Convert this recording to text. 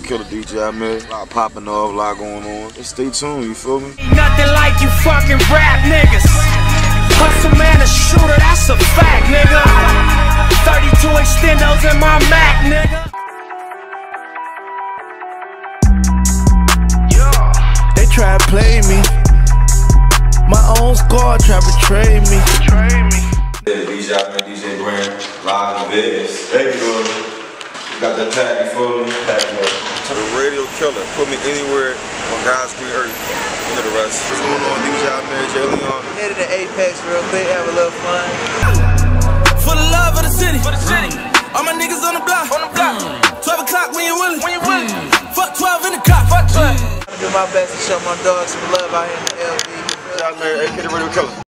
killer DJ Amir. A lot popping off, a lot going on. Just stay tuned, you feel me? Nothing like you fucking rap niggas. Hustle man, a shooter, that's a fact, nigga. 32 extendos in my Mac, nigga. They try to play me. My own squad try to betray me. DJ Amir, DJ Bran, live in Vegas. Hey, you got that tag, you feel me? The radio killer. Put me anywhere on God's green earth. You know the rest. What's going on, DJ Amir, J. Leon? Headed to Apex real quick, have a little fun. For the love of the city. All my niggas on the block. 12 o'clock when you willing. Fuck 12 in the cop. I'm gonna do my best to show my dogs some love out here in the LV. DJ Amir, aka the radio killer.